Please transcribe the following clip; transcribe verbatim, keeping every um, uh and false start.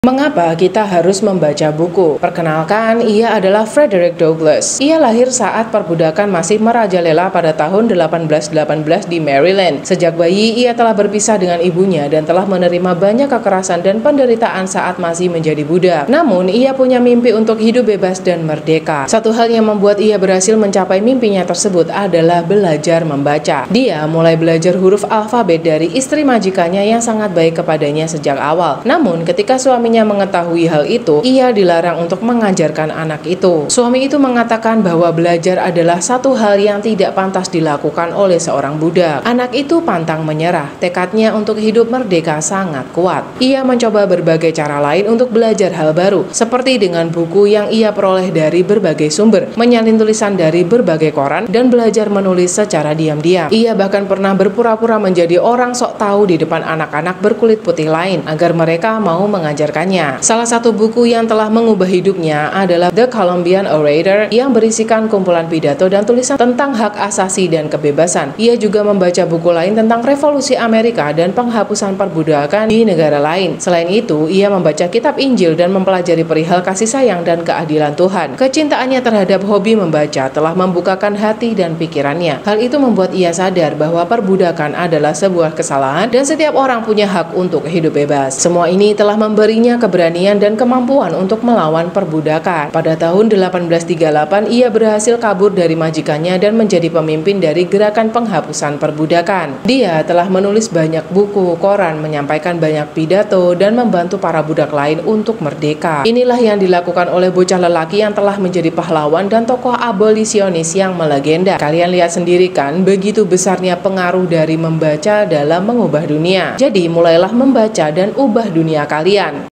Mengapa kita harus membaca buku? Perkenalkan, ia adalah Frederick Douglass. Ia lahir saat perbudakan masih merajalela pada tahun delapan belas delapan belas di Maryland. Sejak bayi, ia telah berpisah dengan ibunya dan telah menerima banyak kekerasan dan penderitaan saat masih menjadi budak. Namun, ia punya mimpi untuk hidup bebas dan merdeka. Satu hal yang membuat ia berhasil mencapai mimpinya tersebut adalah belajar membaca. Dia mulai belajar huruf alfabet dari istri majikannya yang sangat baik kepadanya sejak awal. Namun, ketika suami mengetahui hal itu, ia dilarang untuk mengajarkan anak itu. Suami itu mengatakan bahwa belajar adalah satu hal yang tidak pantas dilakukan oleh seorang budak. Anak itu pantang menyerah, tekadnya untuk hidup merdeka sangat kuat. Ia mencoba berbagai cara lain untuk belajar hal baru, seperti dengan buku yang ia peroleh dari berbagai sumber, menyalin tulisan dari berbagai koran, dan belajar menulis secara diam-diam. Ia bahkan pernah berpura-pura menjadi orang sok tahu di depan anak-anak berkulit putih lain, agar mereka mau mengajarkan. Salah satu buku yang telah mengubah hidupnya adalah The Columbian Orator yang berisikan kumpulan pidato dan tulisan tentang hak asasi dan kebebasan. Ia juga membaca buku lain tentang revolusi Amerika dan penghapusan perbudakan di negara lain. Selain itu, ia membaca kitab Injil dan mempelajari perihal kasih sayang dan keadilan Tuhan. Kecintaannya terhadap hobi membaca telah membukakan hati dan pikirannya. Hal itu membuat ia sadar bahwa perbudakan adalah sebuah kesalahan dan setiap orang punya hak untuk hidup bebas. Semua ini telah memberinya keberanian dan kemampuan untuk melawan perbudakan. Pada tahun delapan belas tiga puluh delapan, ia berhasil kabur dari majikannya dan menjadi pemimpin dari gerakan penghapusan perbudakan. Dia telah menulis banyak buku, koran, menyampaikan banyak pidato, dan membantu para budak lain untuk merdeka. Inilah yang dilakukan oleh bocah lelaki yang telah menjadi pahlawan dan tokoh abolisionis yang melegenda. Kalian lihat sendiri kan, begitu besarnya pengaruh dari membaca dalam mengubah dunia. Jadi, mulailah membaca dan ubah dunia kalian.